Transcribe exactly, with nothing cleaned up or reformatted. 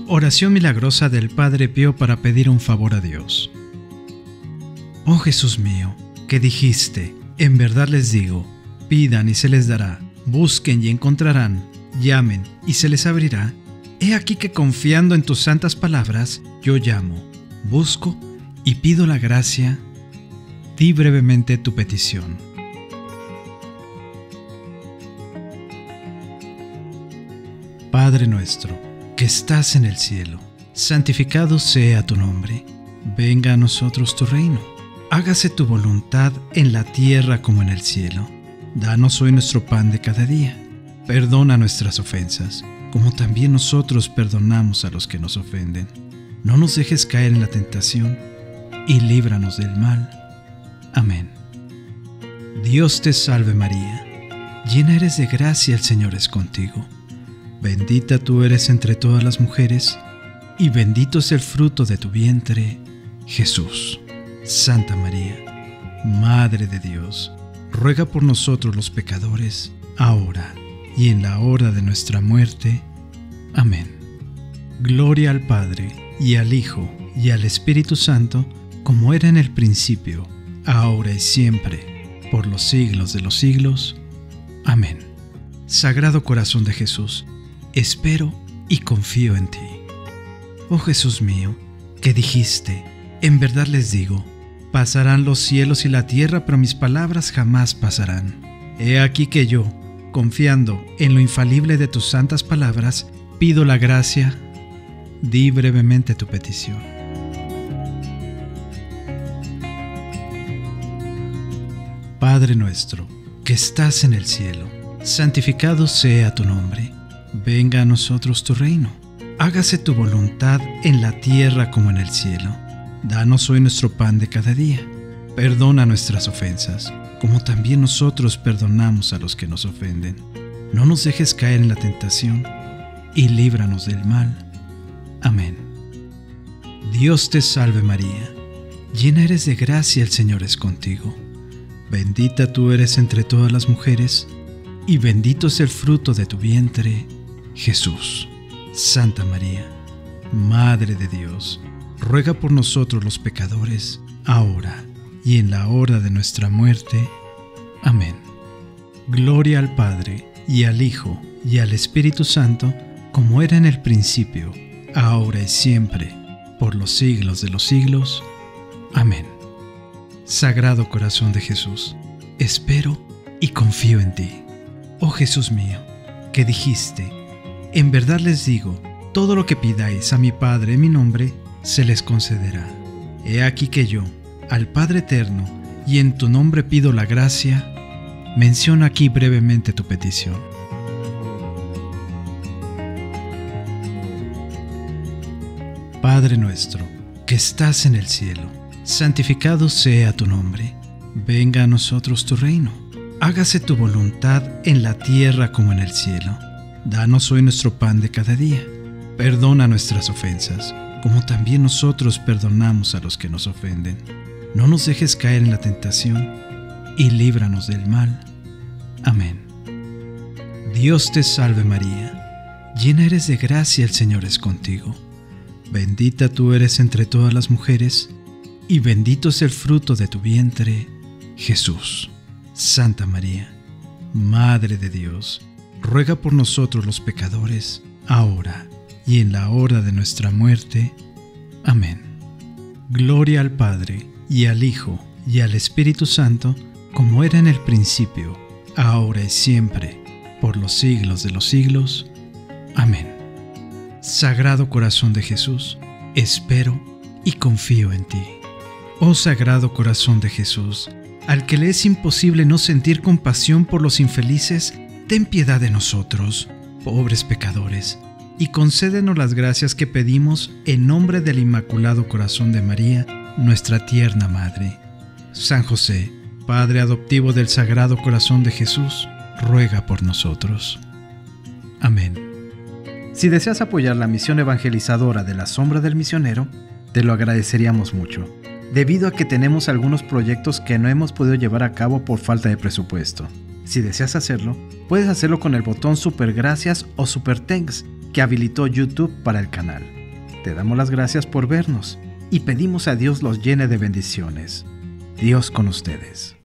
Oración milagrosa del Padre Pío para pedir un favor a Dios. Oh Jesús mío, que dijiste, en verdad les digo, pidan y se les dará, busquen y encontrarán, llamen y se les abrirá. He aquí que confiando en tus santas palabras, yo llamo, busco y pido la gracia. Di brevemente tu petición. Padre nuestro, que estás en el cielo, santificado sea tu nombre. Venga a nosotros tu reino. Hágase tu voluntad en la tierra como en el cielo. Danos hoy nuestro pan de cada día. Perdona nuestras ofensas, como también nosotros perdonamos a los que nos ofenden. No nos dejes caer en la tentación, y líbranos del mal. Amén. Dios te salve María, llena eres de gracia, el Señor es contigo. Bendita tú eres entre todas las mujeres, y bendito es el fruto de tu vientre, Jesús. Santa María, Madre de Dios, ruega por nosotros los pecadores, ahora y en la hora de nuestra muerte. Amén. Gloria al Padre, y al Hijo, y al Espíritu Santo, como era en el principio, ahora y siempre, por los siglos de los siglos. Amén. Sagrado Corazón de Jesús, espero y confío en ti. Oh Jesús mío, que dijiste, en verdad les digo, pasarán los cielos y la tierra, pero mis palabras jamás pasarán. He aquí que yo, confiando en lo infalible de tus santas palabras, pido la gracia. Di brevemente tu petición. Padre nuestro, que estás en el cielo, santificado sea tu nombre. Venga a nosotros tu reino. Hágase tu voluntad en la tierra como en el cielo. Danos hoy nuestro pan de cada día. Perdona nuestras ofensas, como también nosotros perdonamos a los que nos ofenden. No nos dejes caer en la tentación, y líbranos del mal. Amén. Dios te salve María, llena eres de gracia, el Señor es contigo. Bendita tú eres entre todas las mujeres, y bendito es el fruto de tu vientre, Jesús. Santa María, Madre de Dios, ruega por nosotros los pecadores, ahora y en la hora de nuestra muerte. Amén. Gloria al Padre, y al Hijo, y al Espíritu Santo, como era en el principio, ahora y siempre, por los siglos de los siglos. Amén. Sagrado Corazón de Jesús, espero y confío en ti. Oh Jesús mío, que dijiste, en verdad les digo, todo lo que pidáis a mi Padre en mi nombre, se les concederá. He aquí que yo, al Padre Eterno, y en tu nombre pido la gracia. Menciona aquí brevemente tu petición. Padre nuestro, que estás en el cielo, santificado sea tu nombre. Venga a nosotros tu reino. Hágase tu voluntad en la tierra como en el cielo. Danos hoy nuestro pan de cada día. Perdona nuestras ofensas, como también nosotros perdonamos a los que nos ofenden. No nos dejes caer en la tentación, y líbranos del mal. Amén. Dios te salve María, llena eres de gracia, el Señor es contigo. Bendita tú eres entre todas las mujeres, y bendito es el fruto de tu vientre, Jesús. Santa María, Madre de Dios, ruega por nosotros los pecadores, ahora y en la hora de nuestra muerte. Amén. Gloria al Padre, y al Hijo, y al Espíritu Santo, como era en el principio, ahora y siempre, por los siglos de los siglos. Amén. Sagrado Corazón de Jesús, espero y confío en ti. Oh Sagrado Corazón de Jesús, al que le es imposible no sentir compasión por los infelices, ten piedad de nosotros, pobres pecadores, y concédenos las gracias que pedimos en nombre del Inmaculado Corazón de María, nuestra tierna Madre. San José, Padre adoptivo del Sagrado Corazón de Jesús, ruega por nosotros. Amén. Si deseas apoyar la misión evangelizadora de La Sombra del Misionero, te lo agradeceríamos mucho, debido a que tenemos algunos proyectos que no hemos podido llevar a cabo por falta de presupuesto. Si deseas hacerlo, puedes hacerlo con el botón Super Gracias o Super Thanks, que habilitó YouTube para el canal. Te damos las gracias por vernos y pedimos a Dios los llene de bendiciones. Dios con ustedes.